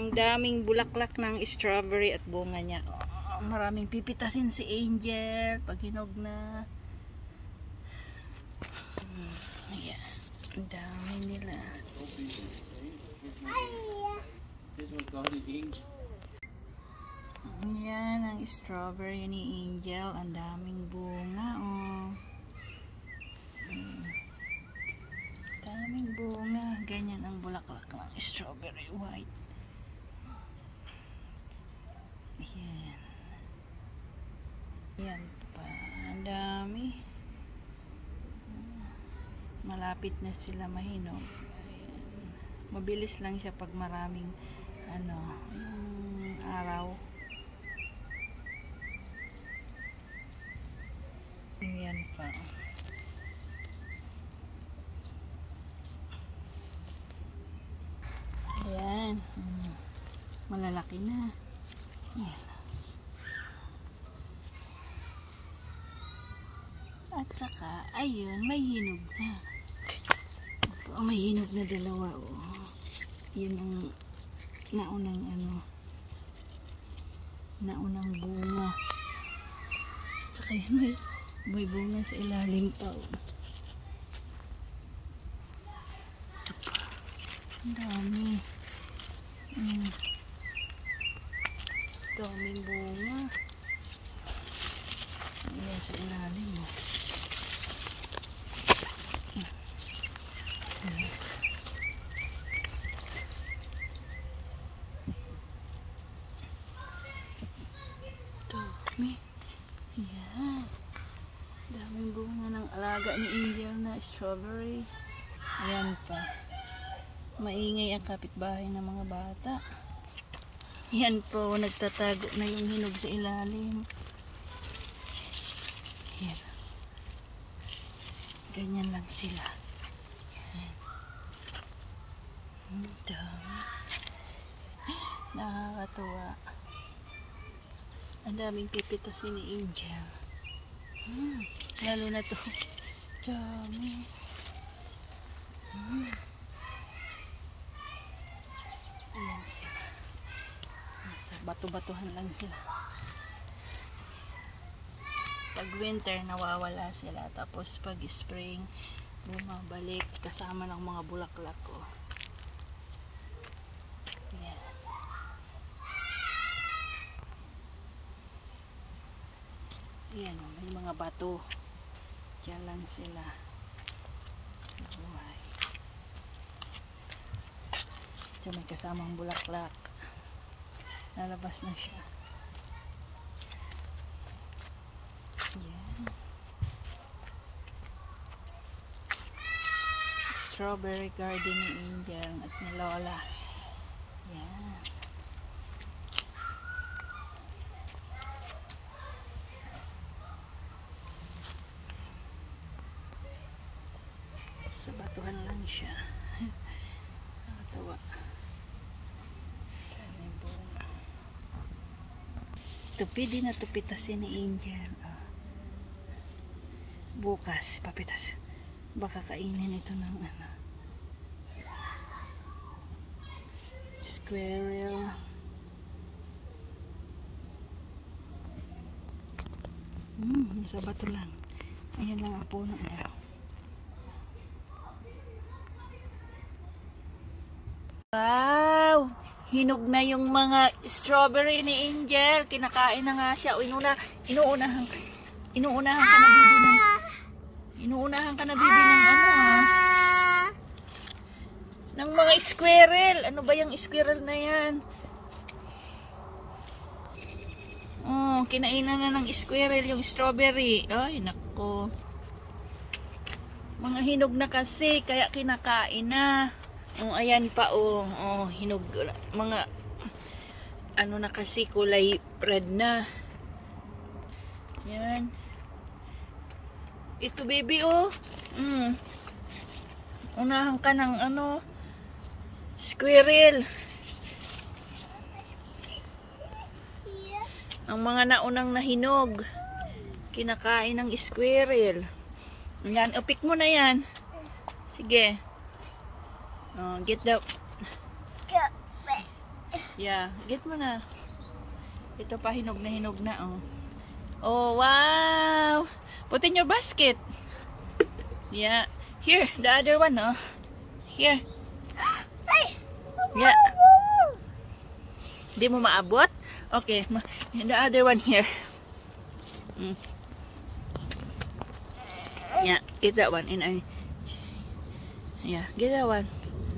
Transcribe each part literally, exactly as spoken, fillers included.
Ang daming bulaklak ng strawberry at bunga niya. Oh, maraming pipitasin si Angel pag hinog na. Hmm, ayan. Ang dami nila. Ayan ang strawberry ni Angel. Ang daming bunga. Oh. Hmm. Daming bunga. Ganyan ang bulaklak ng strawberry white. Ayan. Ayan pa. Ang dami. Malapit na sila mahinog. Ayan. Mabilis lang siya pag maraming ano, um, araw. Ayan pa. Ayan. Hmm. Malalaki na. Ayan. At saka, ayun, may hinog na. Oh, may hinog na dalawa. Oh. Yun ang naunang ano, naunang bunga. At saka yun, may, may bunga sa ilalim pa. Oh. Ito pa. Ang dami. Hmm. Daming bunga. Ayan sa ilalim mo. Dami. Ayan. Daming bunga ng alaga ni Angel na strawberry. Ayan pa. Maingay ang kapitbahay ng mga bata. Yan po, nagtatago na yung hinog sa ilalim. Yan. Ganyan lang sila. Yan. Ang dami. Nakakatuwa. Ang daming pipitasin ni Angel. Hmm. Lalo na to. Dami. Hmm. Ayan sila. Sa bato-batuhan lang sila. Pag winter nawawala sila, tapos pag spring bumabalik kasama ng mga bulaklak ko. Ayan. Ayan, may mga bato. Diyan lang sila. Buhay. Diyan may kasamang bulaklak. Lalabas na siya. Yan. Strawberry garden ni Angel at ni Lola. Yan. Sa batuhan lang siya. Nakatawa. Tupi din na tupitasin ni Angel. Oh. Bukas papitas. Baka kainin ito ng ano, squirrel. Hmm, sa bato lang. Ayan lang ang puno niya. Wow! Hinog na yung mga strawberry ni Angel. Kinakain na nga siya. O, inuna, inuunahan, inuunahan ka na bibi ng, inuunahan ka na bibi ng ano ha? Ng mga squirrel. Ano ba yung squirrel na yan? Oh, kinainan na ng squirrel yung strawberry. Ay, nako. Mga hinog na kasi, kaya kinakain na. Oh, ayan pa oh, oh, hinog mga ano na kasi kulay red na. Yan. Ito baby oh. Mm. Unahan ka ng ano squirrel. Ang mga naunang nahinog kinakain ng squirrel. Yan, upik mo na yan. Sige. Oh, get the Yeah, get mo na. Ito pa, hinog na hinog na, oh. Oh, wow! Put in your basket. Yeah. Here, the other one, oh. Here. Yeah. Di mo maabot? Okay, the other one here. Mm. Yeah, get that one. And I, yeah, get that one.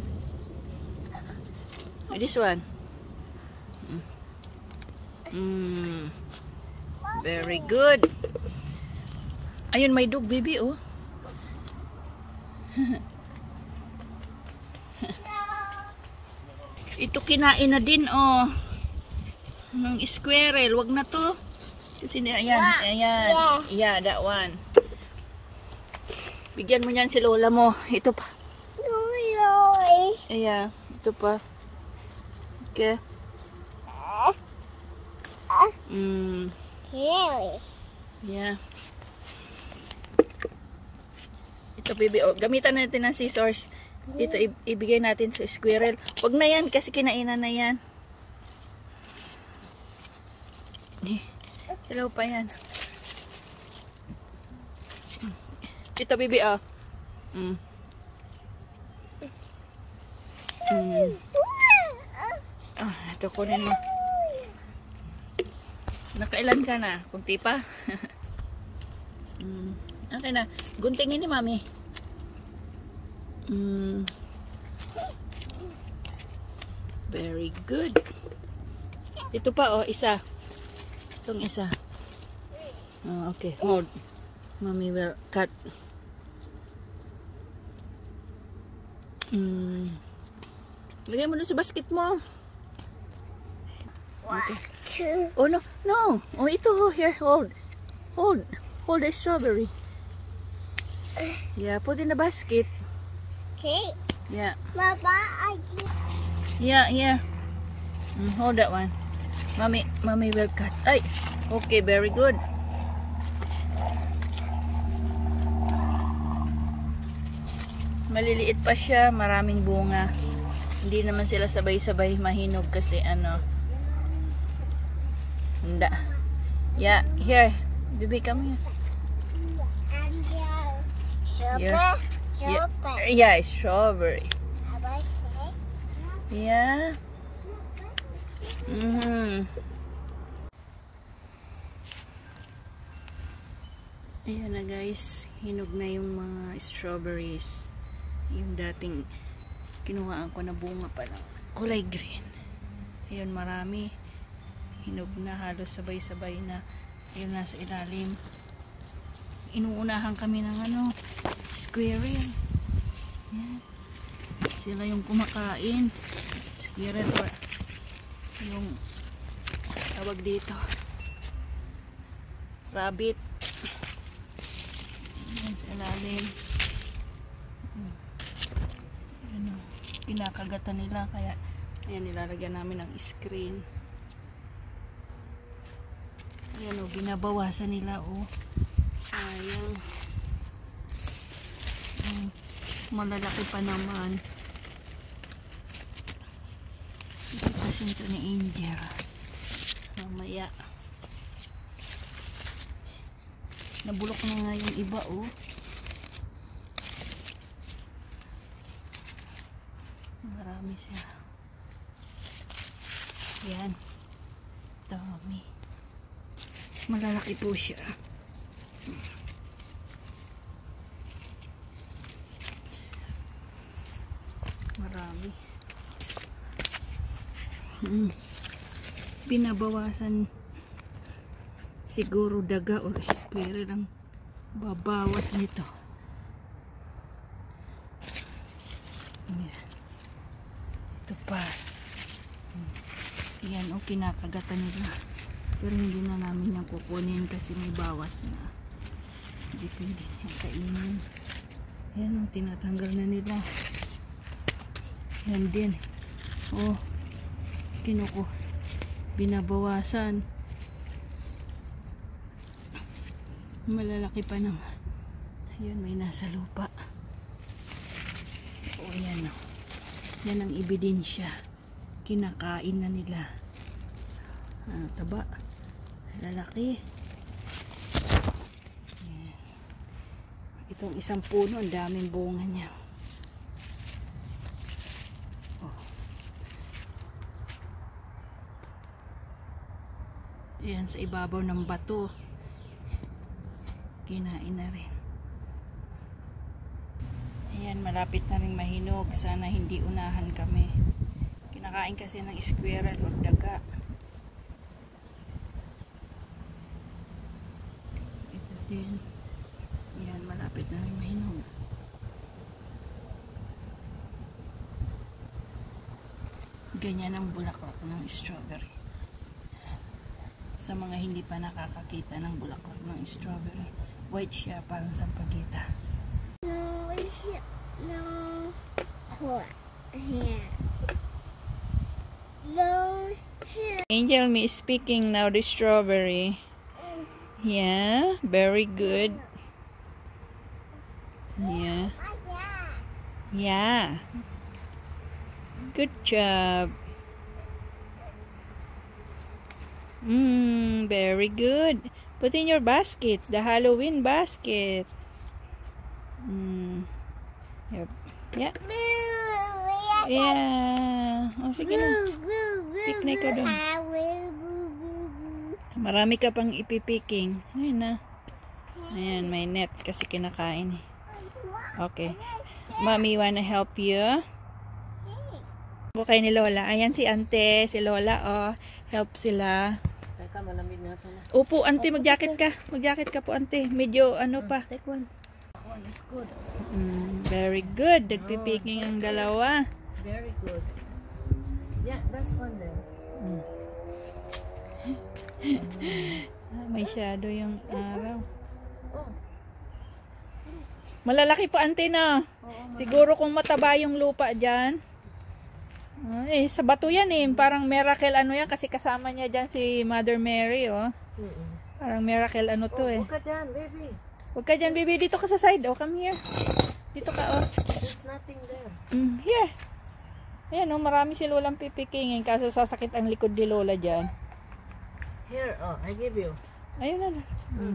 This one. Mm. Mm. Very good. Ayun, may dog, baby, oh. Ito kinain na din, oh. Ng squirrel. Wag na to. Kasi, ayan, ayan. Yeah, that one. Bigyan mo niyan si lola mo. Ito pa. Ayan, ito pa. Okay. Mm. Yeah. Ito, baby. Oh, gamitan natin ng scissors. Ito, ibigay natin sa squirrel. Wag na yan kasi kinainan na yan. Hello pa yan. Ito, baby, oh. Mm. Mm. Ah, ito kunin mo. Nakailan ka na? Kunti pa? mm. Okay na. Guntingin ni mami. Mm. Very good. Ito pa, oh, isa. Itong isa. Oh, okay, hold. Mommy will cut. Mm. Lagay mo na sa basket mo. Okay. Oh, no, no. Oh, ito, oh, here, hold. Hold. Hold the strawberry. Yeah, put in the basket. Okay. Yeah. Papa, I just... Yeah, here. Mm, hold that one. Mommy, mommy will cut. Ay, okay, very good. Maliliit pa siya, maraming bunga. Hindi naman sila sabay-sabay mahinog kasi ano. Handa. Yeah, here. Baby, come here. Yeah. Yeah, yeah, it's strawberry. Yeah. Mm-hmm. Ayan na guys, hinog na yung mga strawberries. Yung dating kinuhaan ko na bunga pa lang. Kulay green. Ayun, marami. Hinog na, halos sabay-sabay na. Ayun, nasa ilalim. Inuunahan kami ng ano, squirrel. Yan. Sila yung kumakain. Squirrel or yung tawag dito. Rabbit. Yan sa ilalim. Ano, kinakagatan nila kaya ayan, nilalagyan namin ng screen. Ayan o, binabawasan nila o. Sayang. Um, malalaki pa naman. Ito kasi ito ni Angel. Mamaya. Nabulok na nga yung iba o. Marami siya. Yan. Dami. Malalaki po siya. Marami. Hmm. Binabawasan siguro daga o squirrel ang babawas nito. Ito pa. Yan o, kinakagatan nila. Pero hindi na namin yung kukunin kasi may bawas na. Hindi pwede yung kainin. Yan o, tinatanggal na nila. Yan din. O, kinuko. Binabawasan. Malalaki pa naman. Ayun, may nasa lupa. O, yan o. Yan ang ebidensya. kinakain na nila. Ah, taba. Lalaki. Ayan. Itong isang puno, ang daming bunga niya. Oh. Ayan, sa ibabaw ng bato. Kinain na rin. Ayan, malapit na rin mahinog. Sana hindi unahan kami. Kinakain kasi ng squirrel o daga. Ito din. Ayan, malapit na rin mahinog. Ganyan ang bulaklak ng strawberry. Sa mga hindi pa nakakakita ng bulaklak ng strawberry, white siya, parang sampagita. No, here. No. Hold here. No, here. Angel me is speaking now the strawberry. Yeah, very good. Yeah. Yeah. Good job. Mmm, very good. Put in your basket, the Halloween basket. Mm. Yep. Yeah. Yeah. Oh, sige na. Picnic ka doon. Marami ka pang ipipiking. Ayun na. Ayan, may net kasi kinakain. Okay. Mommy, wanna help you? Okay ni Lola. Ayan si Ante, si Lola. Oh, help sila. Teka, malamig na ito na. Upo, Ante, mag-jacket ka. Mag-jacket ka po, Ante. Medyo ano pa. Take one. One is good. Mm, very good. Nagpipiking ang dalawa. Very good. Yeah, that's one there. Mm. Ah, may shadow yung araw. Oh. Malalaki po, Ante, na. Siguro kung mataba yung lupa dyan. Ay, sa bato yan eh. Parang miracle ano yan kasi kasama niya dyan si Mother Mary, oh. Mm-mm. Parang miracle ano to Oh, eh. huwag ka dyan, baby. Huwag ka dyan, baby. Dito ka sa side. Oh, come here. Dito ka, oh. There's nothing there. Mm, here. Ayan, oh. Marami si Lolang pipikingin. Kaso sasakit ang likod ni Lola dyan. Here, oh, I give you. Ayun na. Mm.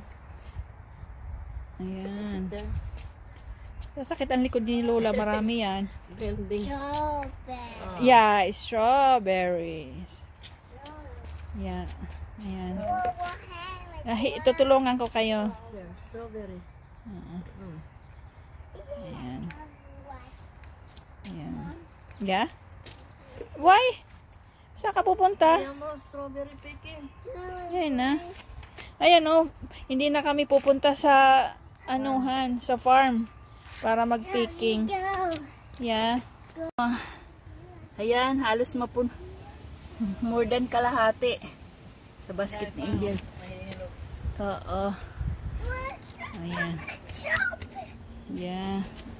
Ayan. There. Sasakit ang likod ni Lola. Marami yan. Building. Strawberry. Oh. Yeah, strawberries. Yeah. Ayan. Ah, tutulungan ko kayo. There, strawberry. Uh, Mm. ayan. Ayan. Yeah? Why? Saan ka pupunta? Ayan mo, strawberry picking. Ayan na. Ayan oh. Hindi na kami pupunta sa anuhan, sa farm. Para mag-picking. Yeah. Oh. Ayan, halos mapun. More than kalahati. Sa basket ni Angel. Oo. Ayan. Yeah.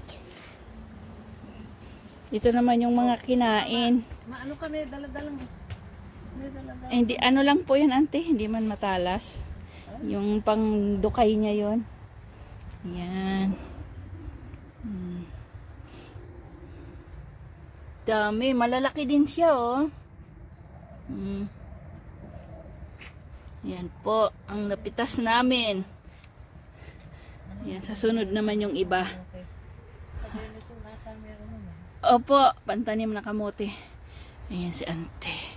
Ito naman yung mga kinain. Maano kami, dala-dalang. May dala-dalang. Eh, hindi, ano lang po yun, ante. Hindi man matalas. Yung pang dukay niya yun. Yan. Hmm. Dami. Malalaki din siya, oh. Hmm. Yan po. Ang napitas namin. Yan. Sa sunod naman yung iba. Okay. Sabihin mo sa mata, meron naman. Opo. Pantanim na kamote. Ayan si ante.